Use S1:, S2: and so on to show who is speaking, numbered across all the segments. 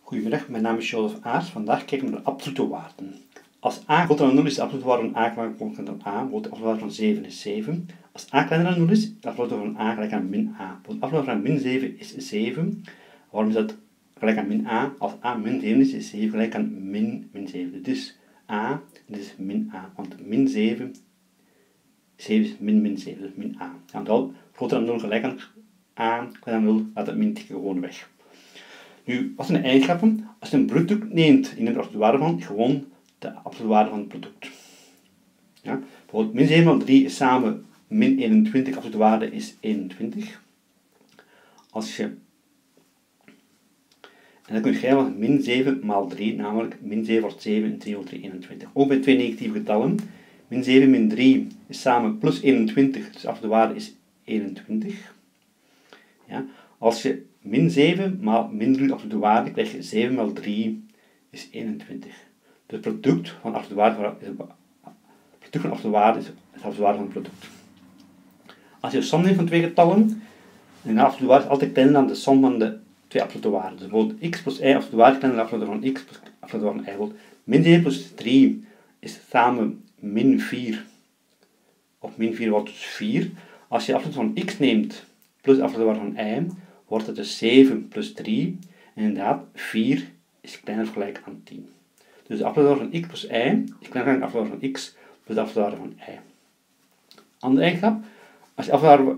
S1: Goedemiddag, mijn naam is Jozef Aars. Vandaag kijken we naar de absolute waarden. Als a groter dan 0 is de absolute waarde van a gelijk aan a, wordt de absolute waarde van 7 is 7. Als a kleiner dan 0 is de absolute waarde van a gelijk aan min a. De absolute waarde van min 7 is 7. Waarom is dat gelijk aan min a? Als a min 7 is 7 gelijk aan min 7. Dit is a en dit is min a, want min 7, 7 is min 7, dus min a. En dan groter dan 0 gelijk aan a, kleiner dan 0, laat het min gewoon weg. Nu, wat zijn de eigenschappen? Als je een product neemt, je neemt de absolute waarde van, gewoon de absolute waarde van het product. Ja? Bijvoorbeeld min 7 maal 3 is samen min 21, de absolute waarde is 21. Als je, en dan kun je schrijven als min 7 maal 3, namelijk min 7 wordt 7 en 3 wordt 3 21. Ook bij twee negatieve getallen, min 7 min 3 is samen plus 21, dus de absolute waarde is 21. Ja? Als je min 7 maal min 3 absolute waarde, krijg je 7 maal 3 is 21. Dus het product van de absolute waarde is de absolute waarde van het product. Als je de som neemt van twee getallen, dan de absolute waarde is altijd kleiner dan de som van de twee absolute waarden. Dus bijvoorbeeld x plus y absolute waarde is kleiner dan de absolute waarde van x plus absolute waarde van y. Bijvoorbeeld min 7 plus 3 is samen min 4. Of min 4 wordt dus 4. Als je de absolute van x neemt plus de absolute waarde van y, wordt het dus 7 plus 3. En inderdaad, 4 is kleiner of gelijk aan 10. Dus de absolute waarde van x plus y is kleiner dan de absolute waarde van x plus de absolute waarde van y. Andere eigenschap, als je de absolute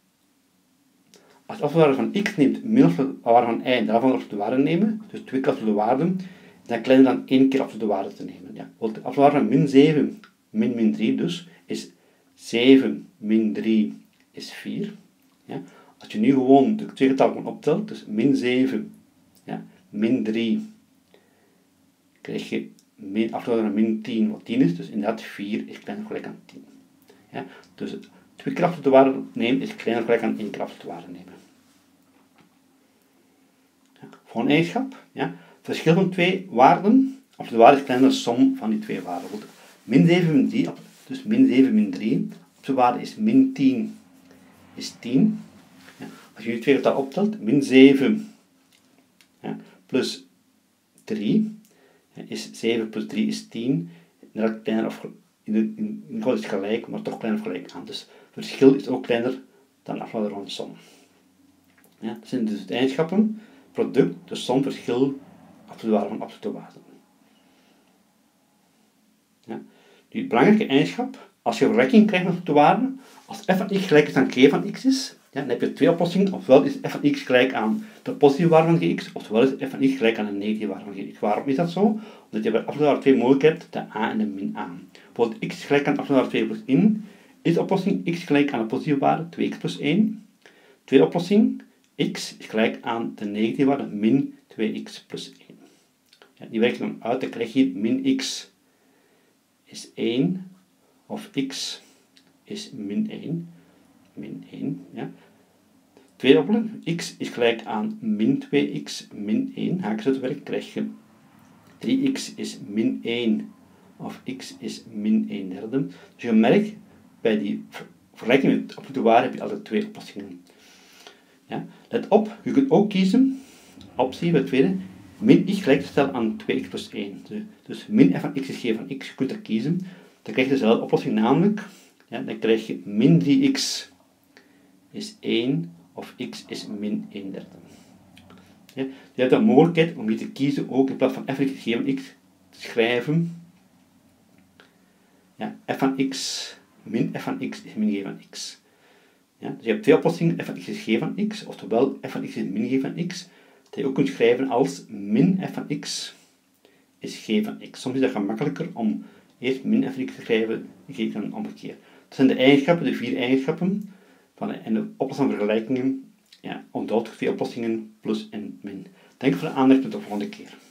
S1: waarde van x neemt min de absolute waarde van y en daarvan de absolute waarde nemen, dus twee keer absolute waarden, is dat kleiner dan één keer absolute waarde te nemen. Ja. De absolute waarde van min 7 min 3 dus is 7 min 3 is 4. Ja. Als je nu gewoon de twee getallen optelt, dus min 7, ja, min 3, krijg je absolute van min 10, wat 10 is, dus inderdaad 4 is kleiner of gelijk aan 10. Ja, dus twee keer absolute waarde nemen is kleiner of gelijk aan één keer absolute waarde nemen. Ja, voor een eigenschap, ja, het verschil van twee waarden, absolute waarde is kleiner dan de som van die twee waarden. Min 7 min 3, dus min 7 min 3, absolute waarde is min 10 is 10. Ja, als je nu twee getallen optelt, min 7 ja, plus 3 ja, is 7 plus 3 is 10. Inderdaad kleiner of in is het gelijk, maar toch kleiner of gelijk aan. Dus het verschil is ook kleiner dan de afleiding van de som. Ja, dat zijn dus de eigenschappen, product, de som, verschil, absolute waarde van absolute waarden. Ja. Nu, belangrijke eigenschap, als je een vergelijking krijgt met absolute waarden, als f van x gelijk is aan g van x is, ja, dan heb je twee oplossingen. Ofwel is f van x gelijk aan de positieve waarde van gx, ofwel is f van x gelijk aan de negatieve waarde van gx. Waarom is dat zo? Omdat je bij absolute waarde twee mogelijkheden hebt, de a en de min a. Bijvoorbeeld x is gelijk aan de absolute waarde 2 plus 1. Is de oplossing x gelijk aan de positieve waarde 2x plus 1. Tweede oplossing, x is gelijk aan de negatieve waarde min 2x plus 1. Ja, die werken dan uit, dan krijg je min x is 1, of x is min 1. Min 1, ja. Tweede oplossing, x is gelijk aan min 2x min 1. Haakjes uit werk, krijg je 3x is min 1 of x is min 1 derde. Dus je merkt, bij die vergelijking met absolute waarde heb je altijd twee oplossingen. Ja. Let op, je kunt ook kiezen, optie bij het tweede, min x gelijk te stellen aan 2x plus 1. Dus min f van x is g van x, je kunt er kiezen. Dan krijg je dezelfde oplossing, namelijk, ja, dan krijg je min 3x is 1 of x is min 1 derde. Ja, je hebt de mogelijkheid om hier te kiezen, ook in plaats van f van x is g van x, te schrijven, ja, f van x min f van x is min g van x. Ja, dus je hebt twee oplossingen, f van x is g van x, oftewel f van x is min g van x, dat je ook kunt schrijven als min f van x is g van x. Soms is dat gemakkelijker om eerst min f van x te schrijven, g dan omgekeerd. Dat zijn de eigenschappen, de vier eigenschappen, en de oplossing van vergelijkingen, ja, onthoud twee oplossingen, plus en min. Dank voor de aandacht, tot de volgende keer.